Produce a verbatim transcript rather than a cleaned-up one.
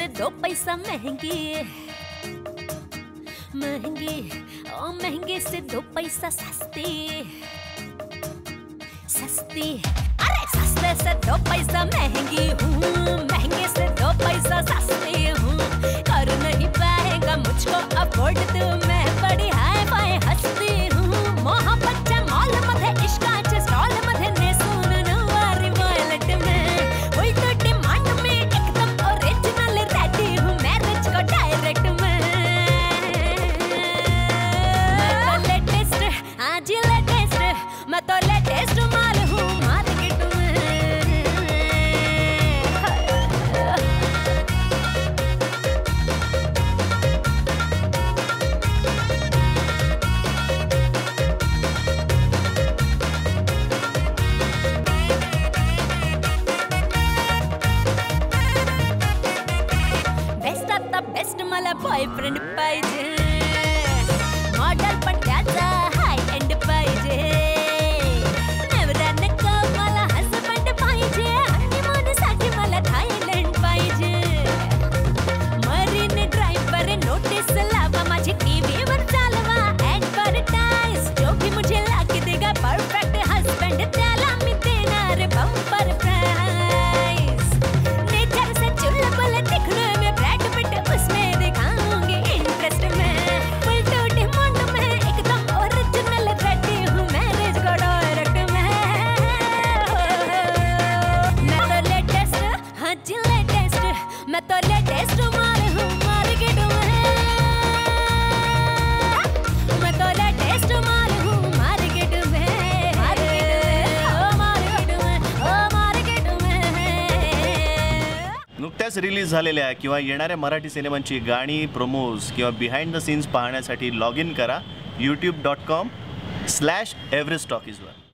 दो पैसा महंगी, महंगी ओ महंगे से दो पैसा सस्ती, सस्ती अरे सस्ते से दो पैसा महंगी हूँ, महंगे से दो पैसा सस्ती हूँ। कर नहीं पाएगा मुझको अफोर्ड तू, मैं बड़ी हाय फाय हस्ती हूँ। मोहब्बतच्या मॉल मध्ये इश्काचे स्टॉल मध्ये नेसून नऊवारी वॉयलेट में, उलटो डिमांड में एकदम ओरिजिनल रहती हूँ, मैरिज को डायरेक्ट में। मैं तो लेटेस्ट आज लेटेस्ट, मैं तो लेटेस्ट माल हूँ मार्केट में। बेस्ट आता बेस्ट मला बॉयफ्रेंड पाहिजे, मॉडेल पण त्याचा हाय एंड पाहिजे। नवरा नको मला हसबंड पाहिजे, हनीमूनसाठी मला थायलंड पाहिजे। मरीन ड्राइवर नोटीस लावा, माझी टीव्ही वर चालवा ऍडव्हर्टाइज। जो भी मुझे लाके देगा परफेक्ट हस्बैंड, त्याला मी देणार बम्पर प्राइज। नेचर से चुलबुल दिखने में ब्रैड पिट, उसमें दिखाऊंगी इंटरेस्ट में। उल्टो डिमांड में एकदम ओरिजिनल रहती हूँ, मैरिज को डायरेक्ट में। मैं तो लेटेस्ट हाँ जी लेटेस्ट, मैं तो लेटेस्ट माल हूँ मार्केट में। मैं तो लेटेस्ट माल हूँ मार्केट में, ओ मार्केट में, ओ मार्केट में। नुकत्याच रिलीज झालेल्या किंवा येणाऱ्या मराठी सिनेमांची गाणी, प्रोमोज किंवा बिहाइंड द सीन्स पाहण्यासाठी लॉग इन करा यूट्यूब डॉट कॉम स्लॅश एव्हरेस्ट टॉकीजवर।